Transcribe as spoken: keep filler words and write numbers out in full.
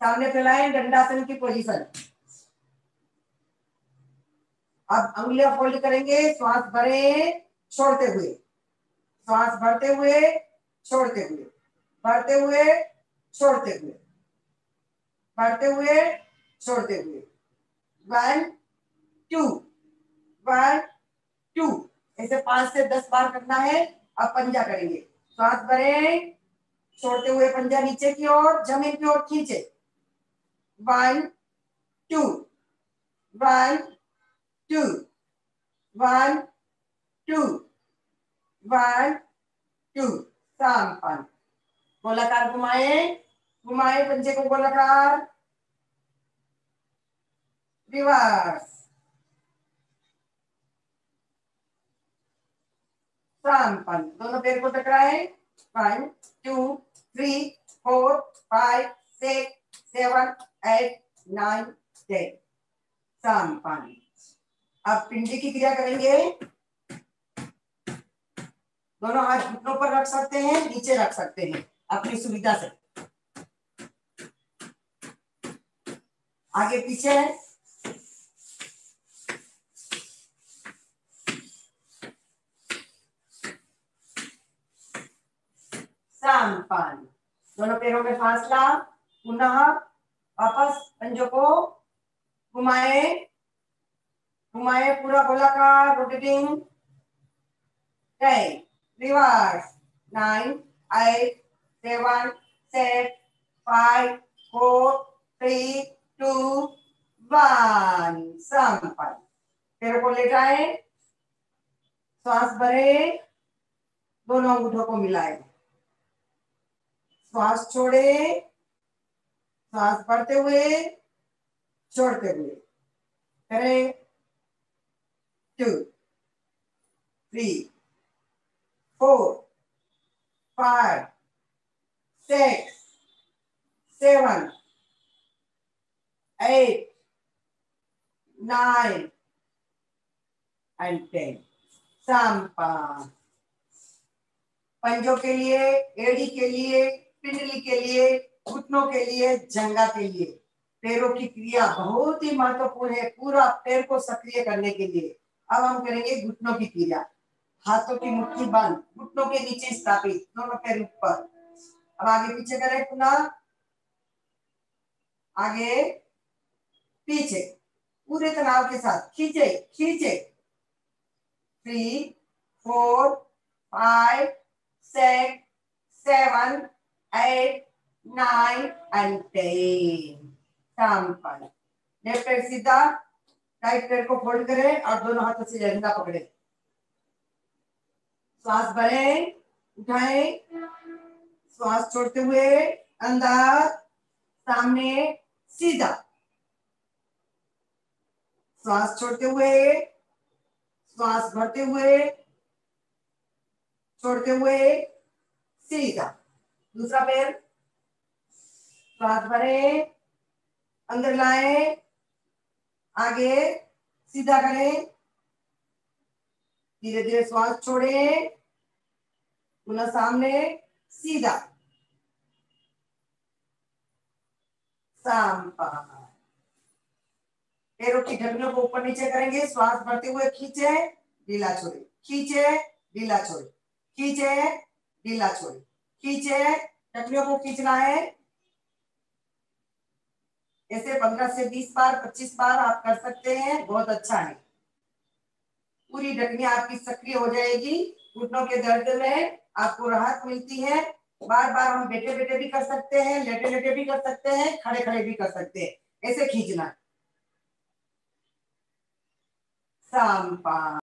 सामने फैलाएं, दंडासन की पोजीशन। अब अंगुलियां फोल्ड करेंगे, श्वास भरें छोड़ते हुए, श्वास भरते हुए छोड़ते हुए, भरते हुए छोड़ते हुए, भरते हुए छोड़ते हुए। वन टू, वन टू, ऐसे पांच से दस बार करना है। अब पंजा करेंगे, श्वास भरें छोड़ते हुए, पंजा नीचे की ओर, जमीन की ओर खींचे। One two, one two, one two, one two. सांपन। गोलाकार घुमाए, घुमाए पंजे को गोलाकार, रिवर्स, सांपन। दोनों पैर को टकराए। One two three four five six seven eight nine ten. सांपन। अब पिंडी की क्रिया करेंगे। दोनों हाथ घुटनों पर रख सकते हैं, नीचे रख सकते हैं अपनी सुविधा से। आगे पीछे, सांपन। दोनों पैरों में फासला, पुनः वापस पंजों को घुमाए, घुमाए पूरा गोलाकार, rotating. Ten, reverse, nine eight seven six five four three two one. सांपन। पैरों को लेटाए, श्वास भरे, दोनों अंगूठों को मिलाए, श्वास छोड़े, श्वास भरते हुए छोड़ते हुए। करें two three four five six seven eight nine and ten. सांपन। पंजों के लिए, एड़ी के लिए, पिंडली के लिए, घुटनों के लिए, जंगा के लिए पैरों की क्रिया बहुत ही महत्वपूर्ण है, पूरा पैर को सक्रिय करने के लिए। अब हम करेंगे घुटनों की क्रिया। हाथों की मुट्ठी बंद, घुटनों के नीचे स्थापित, दोनों पैर ऊपर। अब आगे पीछे करें, पुनः आगे पीछे पूरे तनाव के साथ खींचे, खींचे। Three four five six seven eight nine and ten. सांपन। लेफ्ट पैर सीधा, राइट पैर को फोल्ड करें और दोनों हाथों से डंडा पकड़े। श्वास भरें, उठाएं, श्वास छोड़ते हुए अंदर, सामने, सीधा, श्वास छोड़ते हुए, श्वास भरते हुए छोड़ते हुए, सीधा। दूसरा पैर, श्वास भरें, अंदर लाएं, आगे सीधा करें, धीरे धीरे श्वास छोड़ें, पुनः सामने, सीधा। सांपन। पैरों की ढकनों को ऊपर नीचे करेंगे, श्वास भरते हुए खींचे, ढीला छोड़े, खींचे, ढीला छोड़े, खींचे, ढीला छोड़े, खींचे। ढकनों को खींचना है। ऐसे पंद्रह से बीस बार, पच्चीस बार आप कर सकते हैं, बहुत अच्छा है। पूरी ढकनी आपकी सक्रिय हो जाएगी। घुटनों के दर्द में आपको राहत मिलती है। बार बार हम बैठे बैठे भी कर सकते हैं, लेटे लेटे भी कर सकते हैं, खड़े खड़े भी कर सकते हैं। ऐसे खींचना। सांपन।